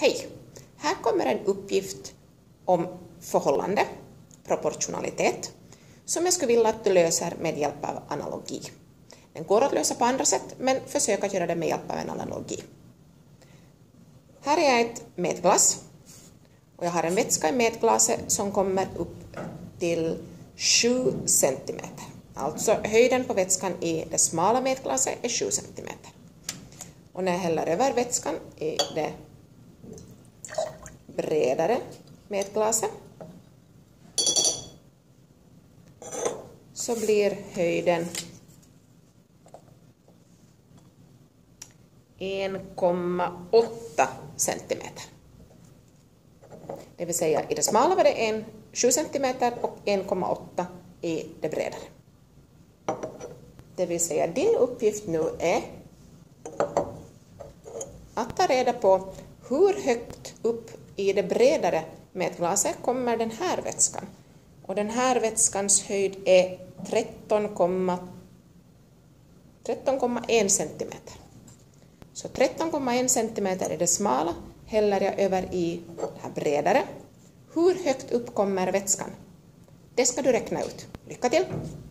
Hej! Här kommer en uppgift om förhållande, proportionalitet, som jag skulle vilja att du löser med hjälp av analogi. Den går att lösa på andra sätt, men försök att göra det med hjälp av en analogi. Här är ett mätglas, och jag har en vätska i mätglaset som kommer upp till 7 cm. Alltså höjden på vätskan i det smala mätglaset är 7 cm. Och när jag häller över vätskan i det bredare mätglaset så blir höjden 1,8 cm. Det vill säga i det smala var det 7 cm och 1,8 i det bredare. Det vill säga din uppgift nu är att ta reda på hur högt upp i det bredare mätglaset kommer den här vätskan. Och den här vätskans höjd är 13,1 cm. Så 13,1 cm i det smala häller jag över i det här bredare. Hur högt upp kommer vätskan? Det ska du räkna ut. Lycka till!